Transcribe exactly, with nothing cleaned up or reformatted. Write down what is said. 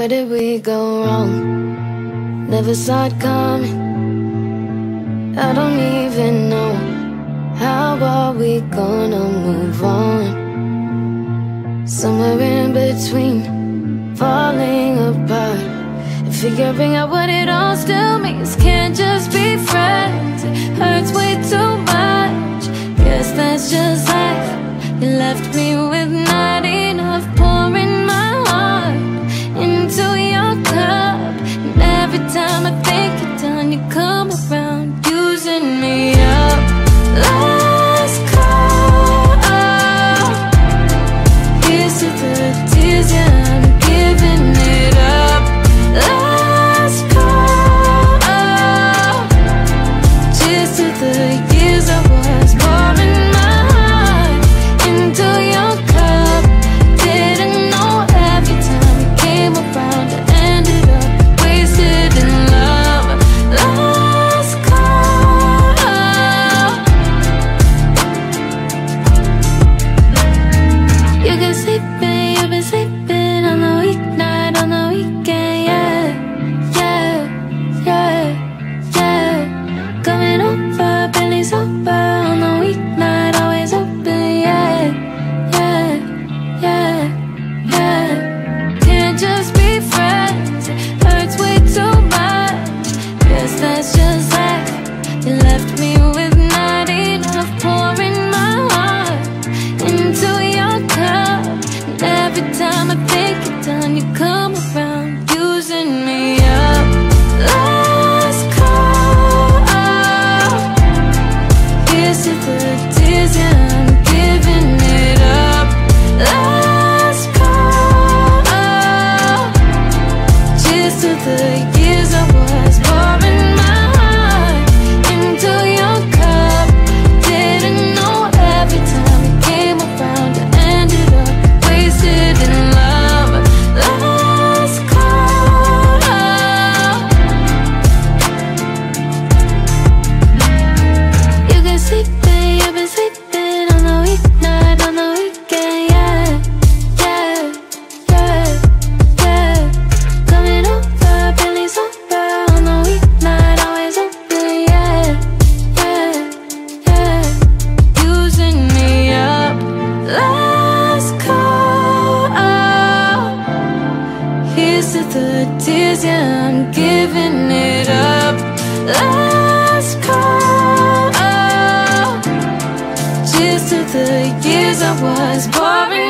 Where did we go wrong? Never saw it coming. I don't even know. How are we gonna move on? Somewhere in between, falling apart and figuring out what it all still means. Can't just be friends, it hurts way too much. Guess that's just life. You left me with not enough, pouring my heart into your cup. And every time I think you're done, you come around, using me up. Last call, here's to the tears, yeah, I'm giving it up. Last call, cheers to the years I was pouring my heart into your cup. Didn't know every time you came around, I ended up wasted in love. Last call, you can sleep in, you've been sleeping on the weeknight, on the weekend, yeah, yeah, yeah, yeah. Coming over, barely sober on the weeknight, always open, yeah, yeah, yeah, yeah. Can't just be friends, it hurts way too much. Guess that's just life. You left me with not enough, pouring my heart into your cup. And every time I think you're done, you come around, using me up. Last call, here's to the tears, yeah, I'm giving it up. Last call, cheers to the years I was pouring my heart into your cup. Didn't know every time you came around, I ended up wasted in love. Last call, you can sleep in, you've been sleeping on the weeknight, on the weekend, yeah, yeah, yeah, yeah. Coming over, barely sober on the weeknight, always open, yeah, yeah, yeah. Using me up. Last call, here's to the tears, yeah, I'm giving it up. Last call, cheers to the years I was pouring